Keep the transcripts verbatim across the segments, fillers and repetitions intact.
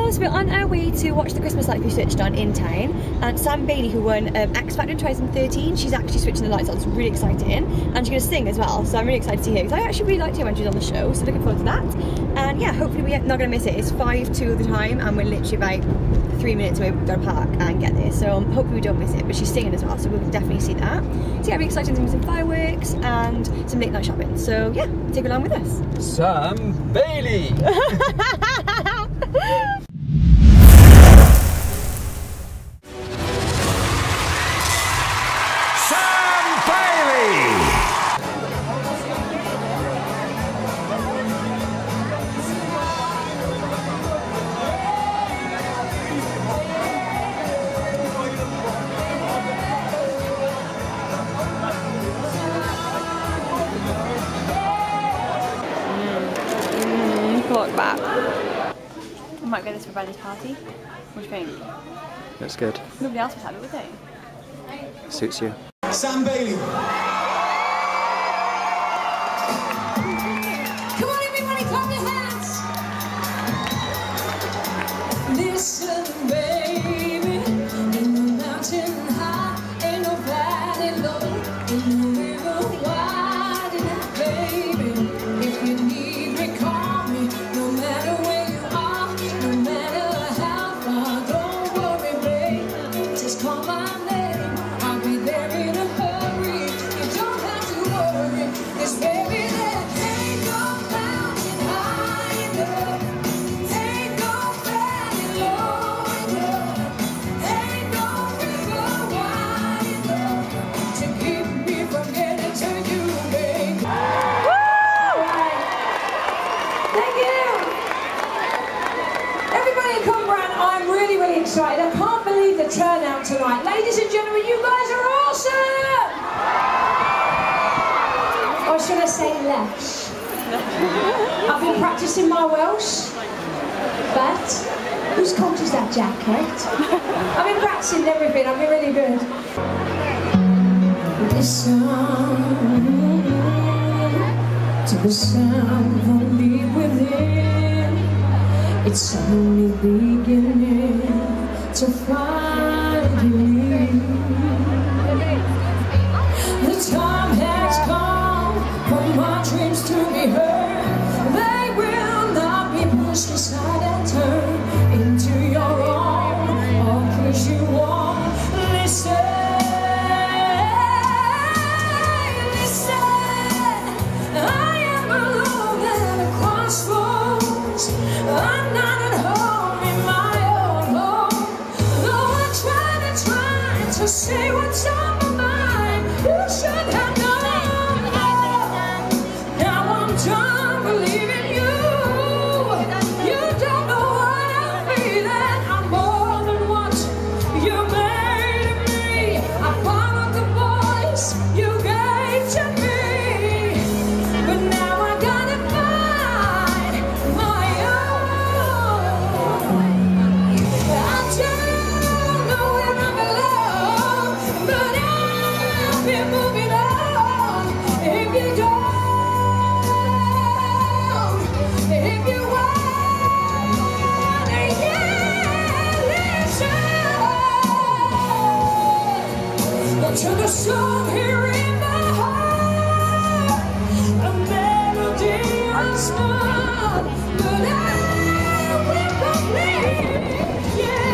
people, so we're on our way to watch the Christmas lights we switched on in town, and Sam Bailey, who won um, X Factor in twenty thirteen, she's actually switching the lights on, so it's really exciting, and she's going to sing as well, so I'm really excited to see her, because I actually really liked her when she was on the show, so looking forward to that. And yeah, hopefully we're not going to miss it. It's five two of the time, and we're literally about three minutes away. We've got to park and get there, so um, hopefully we don't miss it, but she's singing as well, so we'll definitely see that. So yeah, really excited to see some fireworks and some late night shopping, so yeah, take along with us. Sam Bailey! Look back. I might get this for Benny's party. What do you think? That's good. Nobody else would have it, would they? Suits you. Sam Bailey. Come on everybody, clap your hands. Listen baby, in the mountain high, ain't no valley low, in the river wide enough, baby. If you need me, call me, no matter where you are, no matter how far, don't worry babe, just call my name, I'll be there in a hurry, you don't have to worry, 'cause baby there ain't no mountain high enough, ain't no valley low enough, ain't no river wide enough to keep me from getting to you, babe. Thank you! Everybody in cwmbran, I'm really, really excited. I can't believe the turnout tonight. Ladies and gentlemen, you guys are awesome! Or should I say less? I've been practicing my Welsh, but whose coat is that jacket? I've been practicing everything, I've been really good. Listen to the sound from deep within. It's only beginning to find you. The time has come for my dreams to be heard. They will not be pushed aside and turned into your own, or 'cause you won't listen. I'm not at home in my own home. Though I try to try to say what's on my mind, you should have known. Now I'm done believing you. You don't know what I'm feeling. I'm more than what you made of me. I followed the voice you gave to me, but now I gotta find my own. I don't know where I belong, but I'll be moving on. If you don't, if you want, yeah, listen to the song here in my heart, a melody unsung, but I will complete, yeah.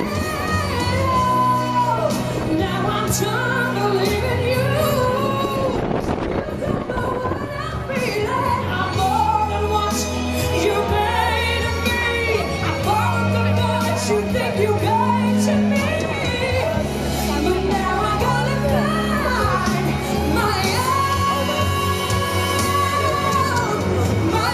Now I'm done believing you. You don't know what I'm feeling. I'm more than what you made of me. I followed the voice you think you gave to me, but now I gotta find my own, my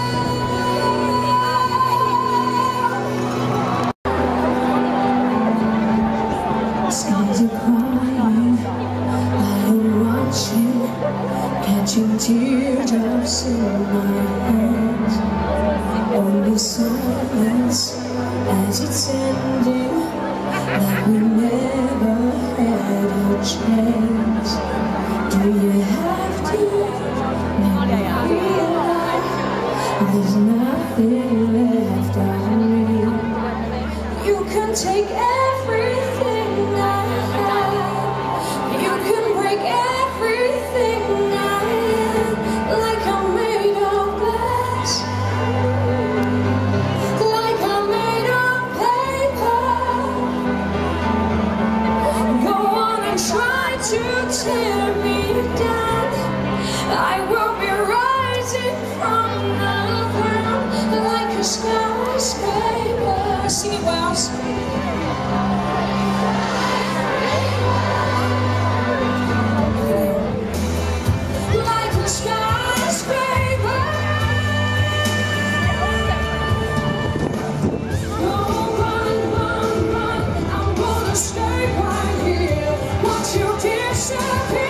own. Skies are crying, I am watching, catching teardrops in my hands. Only silence as it's ending, like we never had a chance. Do you have to never realize there's nothing left of me? take everything I have. You can break everything I am. Like I'm made of glass. Like I'm made of paper. Go on and try to tear me down. I will be rising from the ground like a skyscraper. Sing it, Wells. Like a skyscraper. Go run, run, run. I'm gonna stay right here. Watch you disappear.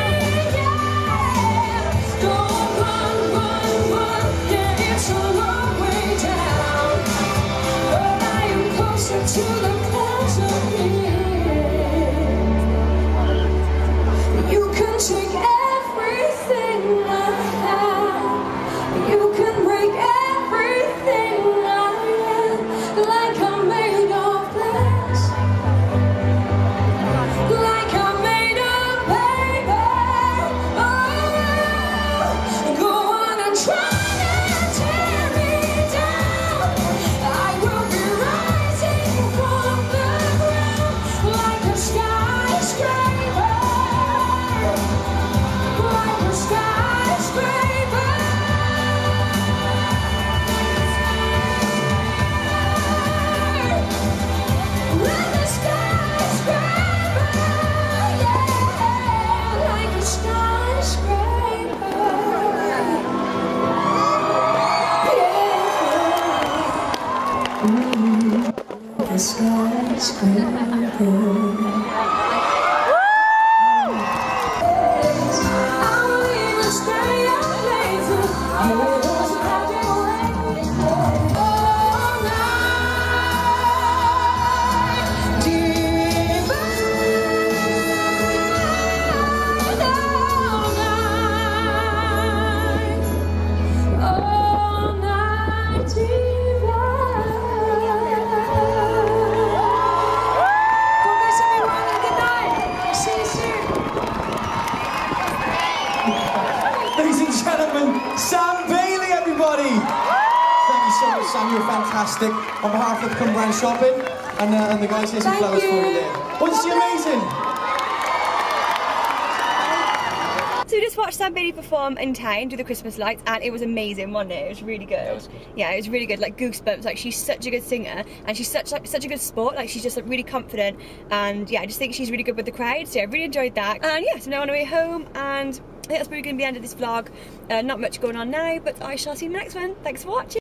To the clouds of here. You can take everything I have. You can break everything I am. Like I'm made of glass. Like I'm made of paper. Oh, go on and try to tear me down. I will be rising from the ground like a skyscraper, like a skyscraper, like a skyscraper, yeah, like a skyscraper, yeah. The skyscraper. I will even stay up later. I will just have you all night. Divine, all night, divine. Ladies and gentlemen, Sam Bailey, everybody! Thank you so much, Sam. You're fantastic. On behalf of cwmbran Shopping and, uh, and the guys, here's some Thank flowers you. for you there. Wasn't she amazing? So we just watched Sam Bailey perform in town, do the Christmas lights, and it was amazing, wasn't it? It was really good. was good. Yeah, it was really good. Like goosebumps. Like she's such a good singer, and she's such like such a good sport. Like she's just like really confident, and yeah, I just think she's really good with the crowd. So yeah, I really enjoyed that. And yeah, so now on our way home, and I think that's probably going to be the end of this vlog. Uh, not much going on now, but I shall see you in the next one. Thanks for watching.